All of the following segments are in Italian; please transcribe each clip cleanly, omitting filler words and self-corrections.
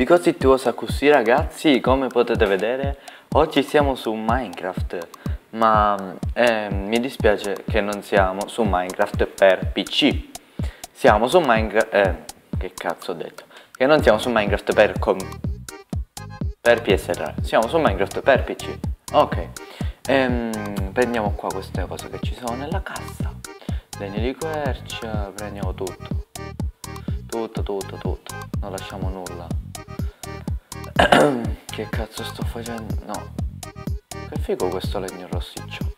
Because it was così ragazzi, come potete vedere, oggi siamo su Minecraft, ma mi dispiace che non siamo su Minecraft per PC. Siamo su Minecraft, che cazzo ho detto? Che non siamo su Minecraft per PS3, siamo su Minecraft per PC. Ok, prendiamo qua queste cose che ci sono nella cassa. Legno di quercia, prendiamo tutto, non lasciamo nulla. Che cazzo sto facendo? No, che figo questo legno rossiccio.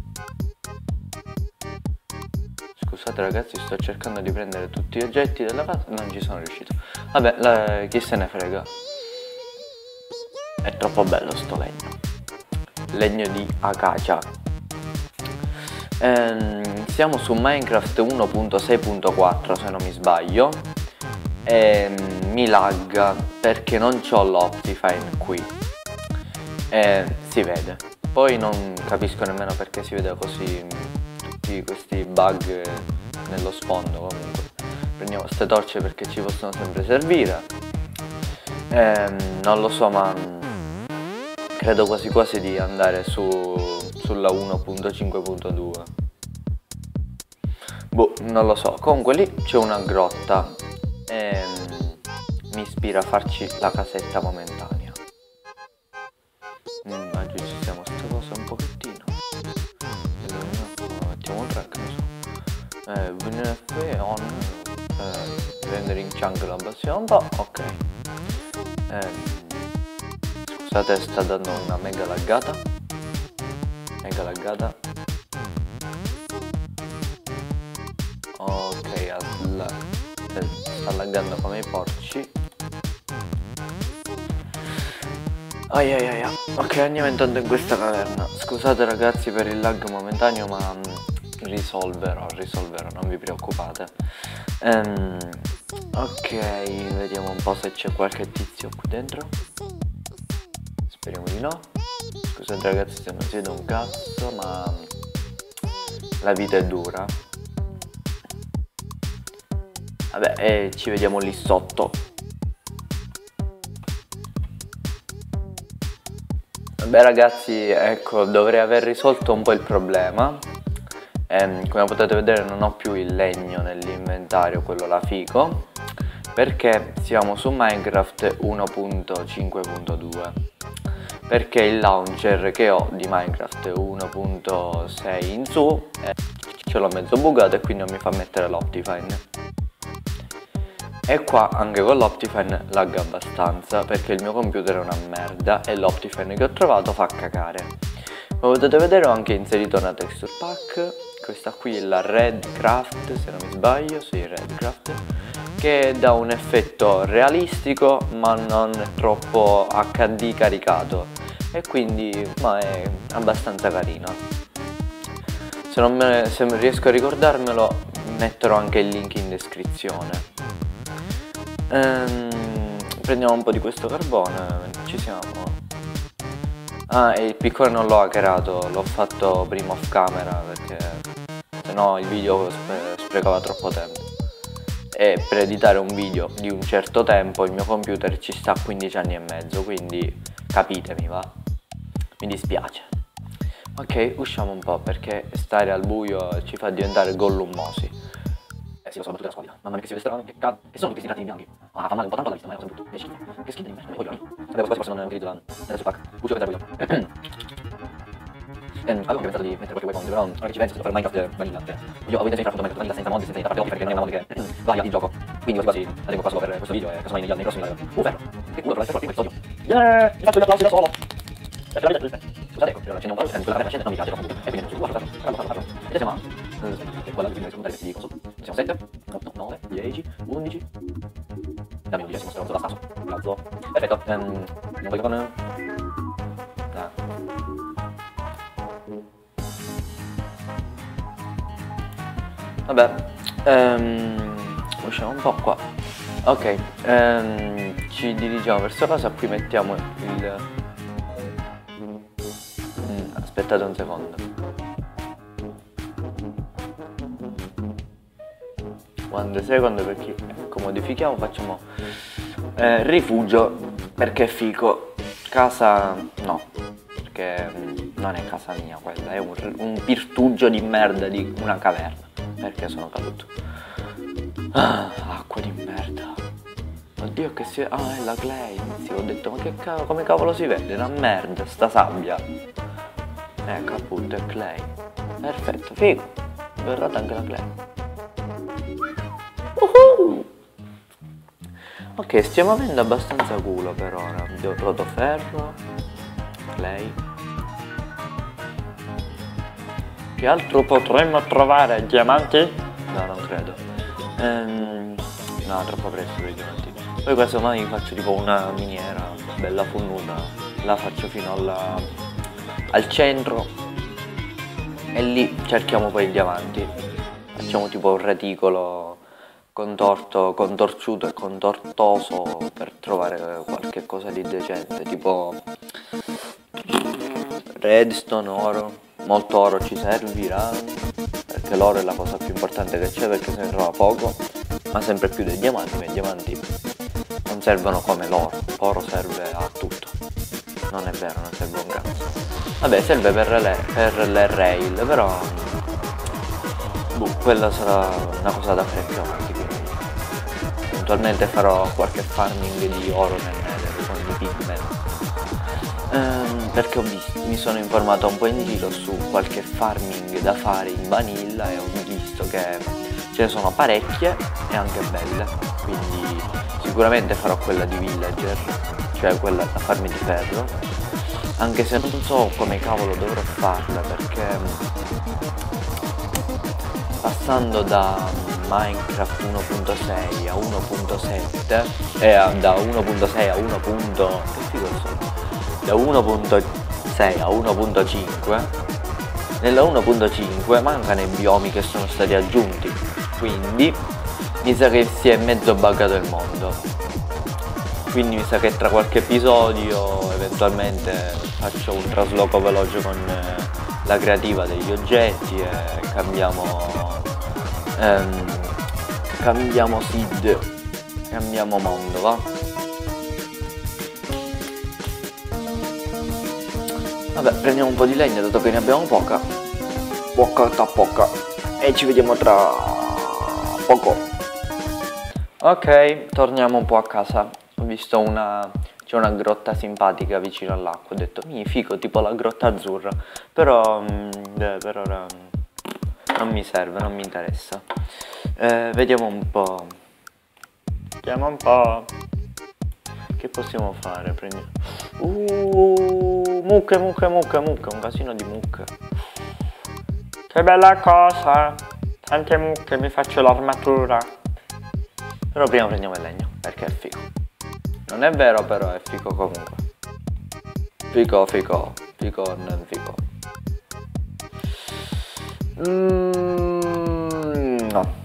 Scusate ragazzi, sto cercando di prendere tutti gli oggetti della casa, non ci sono riuscito. Vabbè, chi se ne frega. È troppo bello sto legno. Legno di acacia. Siamo su Minecraft 1.6.4 se non mi sbaglio. Mi lagga perché non c'ho l'Optifine qui. Si vede. Poi non capisco nemmeno perché si vede così tutti questi bug nello sfondo. Comunque prendiamo queste torce perché ci possono sempre servire. Non lo so, ma credo quasi quasi di andare sulla 1.5.2. Boh, non lo so. Comunque lì c'è una grotta e mi ispira a farci la casetta momentanea. Aggiustiamo questa cosa un pochettino. Mettiamo un track, ne so. VNF on. Rendering chunk lo abbassiamo un po', ok. Scusate, sta dando una mega laggata. Ok, sta laggando come i porci. Ok, andiamo intanto in questa caverna. Scusate ragazzi per il lag momentaneo, ma risolverò, non vi preoccupate. Ok, vediamo un po' se c'è qualche tizio qui dentro. Speriamo di no. Scusate ragazzi se non si vede un cazzo, ma la vita è dura. Vabbè, ci vediamo lì sotto. Vabbè ragazzi, ecco, dovrei aver risolto un po' il problema. Come potete vedere non ho più il legno nell'inventario, quello là figo, perché siamo su Minecraft 1.5.2, perché il launcher che ho di Minecraft 1.6 in su ce l'ho mezzo bugato e quindi non mi fa mettere l'Optifine. E qua anche con l'Optifine lagga abbastanza perché il mio computer è una merda e l'Optifine che ho trovato fa cagare. Come potete vedere ho anche inserito una texture pack. Questa qui è la Redcraft, se non mi sbaglio, sì, Redcraft, che dà un effetto realistico ma non troppo HD caricato e quindi ma è abbastanza carina. Se riesco a ricordarmelo metterò anche il link in descrizione. Prendiamo un po' di questo carbone, ci siamo. E il piccone non l'ho hackerato, l'ho fatto prima off camera perché sennò il video sprecava troppo tempo. E per editare un video di un certo tempo il mio computer ci sta a 15 anni e mezzo, quindi capitemi, va? Mi dispiace. Ok, usciamo un po' perché stare al buio ci fa diventare gollummosi. Sì, lo so, battuta della squadra. Mamma mia che si vestono, che sono tutti questi trattini bianchi. Fa male un po' tanto la vista, ma è cosa brutta. Che schifo di merda, i coglioni. Vabbè, quasi forse non utilizzo la pack. Uso per video. Avevo anche pensato di mettere qualche waypoint, però ora che ci penso sto fare Minecraft vanilla. Io avevo intenzione di fare appunto Minecraft vanilla senza mod, senza niente, a parte Optifine che non è una mod che varia il gioco. Quindi quasi la tengo qua solo per questo video e casomai nei prossimi live. Ferro! Che culo, per il primo episodio. Yeah! Mi faccio gli applausi da solo! Scusate, ecco, per accendere un po' quella scena non mi piace troppo. E quindi non so, farlo. E siamo a quella di prima secondaria che si dicono. Siamo 7, 8, 9, 10, 11. Dammi un 10, stronzo da staso. Cazzo. Perfetto. Non voglio con... Vabbè. Usciamo un po' qua. Ok. Ci dirigiamo verso casa. Qui mettiamo il... aspettate un secondo. One second perché ecco, modifichiamo, facciamo Rifugio perché è fico, casa no, perché non è casa mia quella, è un pirtugio di merda di una caverna, perché sono caduto. Acqua di merda. Oddio che si... Ah, è la clay. Sì, ho detto, ma che cavolo, come cavolo si vede? Una merda, sta sabbia. Ecco appunto, è clay. Perfetto, figo. Verrà anche la clay. Ok, stiamo avendo abbastanza culo per ora. Rotoferro, clay. Che altro potremmo trovare? Diamanti? No, non credo. No, troppo presto per i diamanti. Poi casomai faccio tipo una miniera bella funnuta. La faccio fino al centro. E lì cerchiamo poi i diamanti. Facciamo tipo un reticolo contorciuto e contortoso per trovare qualche cosa di decente, tipo redstone, oro. Molto oro ci servirà, perché l'oro è la cosa più importante che c'è, perché se ne trova poco, ma sempre più dei diamanti, ma i diamanti non servono come l'oro. L'oro serve a tutto. Non è vero, non serve un cazzo. Vabbè, serve per le rail, però quella sarà una cosa da fare più avanti, quindi eventualmente farò qualche farming di oro nel nether con i pigment, perché mi sono informato un po' in giro su qualche farming da fare in vanilla e ho visto che ce ne sono parecchie e anche belle, quindi sicuramente farò quella di villager, cioè quella da farmi di ferro, anche se non so come cavolo dovrò farla, perché passando da Minecraft 1.6 a 1.7 da 1.6 a 1. Che figo sono? Da 1.6 a 1.5, nella 1.5 mancano i biomi che sono stati aggiunti, quindi mi sa che si è mezzo buggato il mondo, quindi mi sa che tra qualche episodio eventualmente faccio un trasloco veloce con la creativa degli oggetti e cambiamo seed, cambiamo mondo, va? Vabbè, prendiamo un po' di legna dato che ne abbiamo poca e ci vediamo tra poco. Ok, torniamo un po' a casa. Ho visto c'è una grotta simpatica vicino all'acqua, ho detto mi fico, tipo la grotta azzurra, però per ora non mi serve, non mi interessa. Vediamo un po'. Che possiamo fare? Prendiamo. Mucche, un casino di mucche. Che bella cosa! Tante mucche, mi faccio l'armatura. Però prima prendiamo il legno, perché è figo. Non è vero, però è figo comunque. Figo, non figo. No.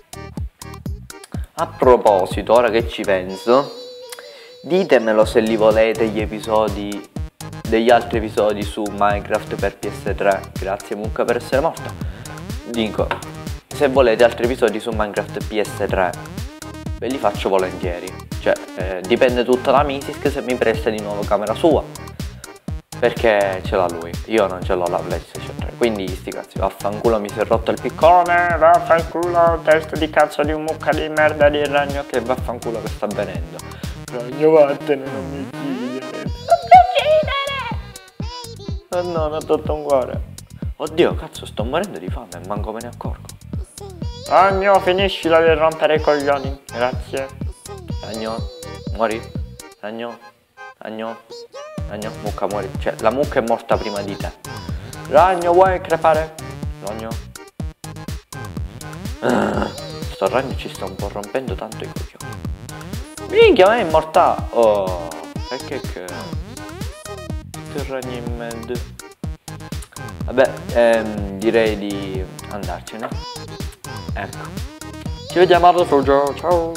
A proposito, ora che ci penso, ditemelo se li volete degli altri episodi su Minecraft per PS3. Grazie Mucca per essere morta. Dico, se volete altri episodi su Minecraft PS3 ve li faccio volentieri. Cioè, dipende tutta da Misisk se mi presta di nuovo camera sua, perché ce l'ha lui, io non ce l'ho la PlayStation 3, quindi sti cazzi, vaffanculo, mi si è rotto il piccone, vaffanculo, testa di cazzo di un mucca di merda di ragno, che vaffanculo che sta venendo. Ragno vattene, non mi uccidere. Oh no, mi ha tolto un cuore. Oddio, cazzo, sto morendo di fame e manco me ne accorgo. Ragno, finiscila di rompere i coglioni, grazie. Ragno, muori. Ragno, mucca muori. Cioè, la mucca è morta prima di te. Ragno, vuoi crepare? Ragno. Sto ragno ci sta un po' rompendo tanto i coglioni. Minchia, ma è morta. Oh, perché che ragno in med. Vabbè, direi di andarcene. Ecco. Ci vediamo al rifugio. Ciao.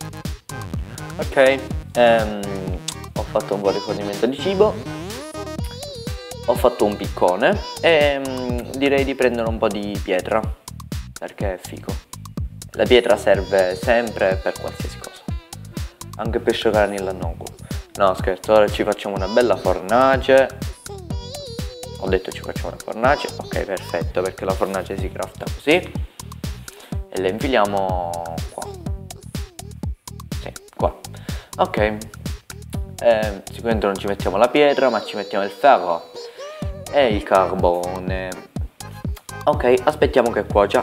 Ok. Ho fatto un buon rifornimento di cibo, ho fatto un piccone e direi di prendere un po' di pietra, perché è figo. La pietra serve sempre per qualsiasi cosa. anche pesce caranilla no. No scherzo, ora ci facciamo una bella fornace. Ho detto ci facciamo una fornace, ok perfetto, perché la fornace si crafta così. E le infiliamo qua. Sì, qua. Ok. Sicuramente non ci mettiamo la pietra, ma ci mettiamo il ferro e il carbone. Ok, aspettiamo che cuocia.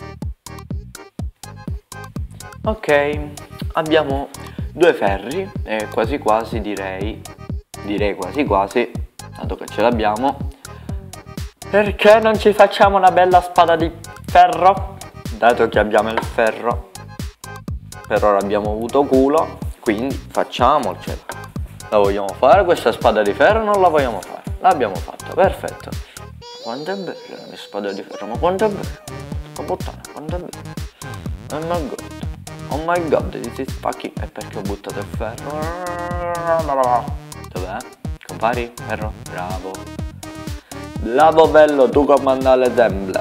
Ok, abbiamo 2 ferri e quasi quasi direi quasi quasi, dato che ce l'abbiamo, perché non ci facciamo una bella spada di ferro? Dato che abbiamo il ferro, per ora abbiamo avuto culo, quindi facciamocela. La vogliamo fare questa spada di ferro o non la vogliamo fare? L'abbiamo fatta, perfetto. Quanto è bella la mia spada di ferro, ma quanto è bella! Sto puttana, quanto è bella! Oh my god! Oh my god, ti spacchi. È perché ho buttato il ferro. Dov'è? Compari? Ferro? Bravo. Bravo bello, tu comanda le temple.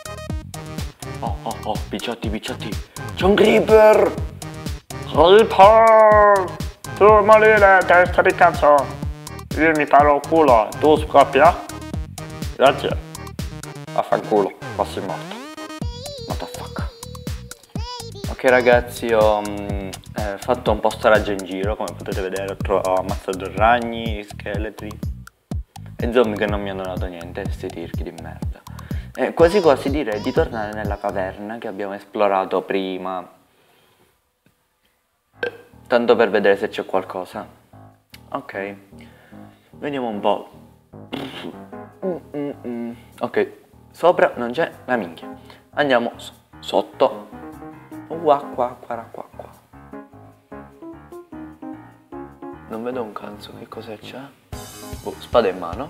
Oh, picciotti. C'è un creeper! Creeper! Tu morire, testa di cazzo! Io mi farò culo, tu scoppia? Grazie. Vaffanculo, passi morto. What the fuck? Ok ragazzi, ho fatto un po' strage in giro, come potete vedere ho ammazzato ragni, scheletri e zombie che non mi hanno dato niente, questi tirchi di merda. Quasi quasi direi di tornare nella caverna che abbiamo esplorato prima, tanto per vedere se c'è qualcosa. Ok, vediamo un po'. Ok, sopra non c'è la minchia. Andiamo sotto. Qua. Non vedo un cazzo, che cosa c'è? Boh, spada in mano.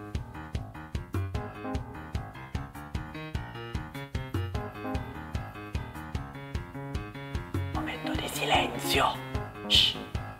Momento di silenzio. Shh.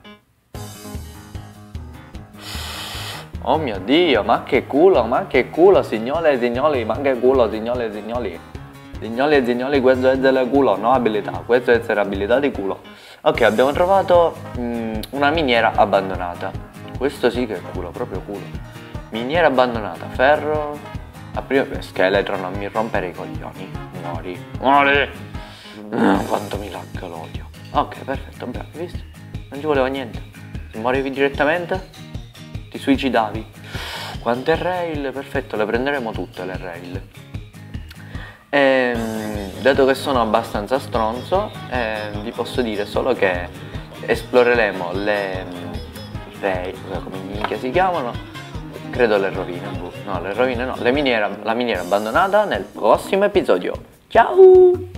Oh mio Dio, ma che culo, signore e signori, ma che culo, signore e signori. Signori e signori, questo è del culo, no abilità, questo è essere abilità di culo. Ok, abbiamo trovato una miniera abbandonata. Questo sì che è culo, proprio culo. Miniera abbandonata, ferro. Aprire scheletro, non mi rompere i coglioni. Muori. Quanto mi lagga l'odio. Ok, perfetto, bravo, hai visto? Non ci voleva niente. Se morivi direttamente, ti suicidavi. Quante rail, perfetto, le prenderemo tutte le rail. Dato che sono abbastanza stronzo, vi posso dire solo che esploreremo le come minchia si chiamano, credo le rovine, no le rovine no, la miniera abbandonata nel prossimo episodio. Ciao!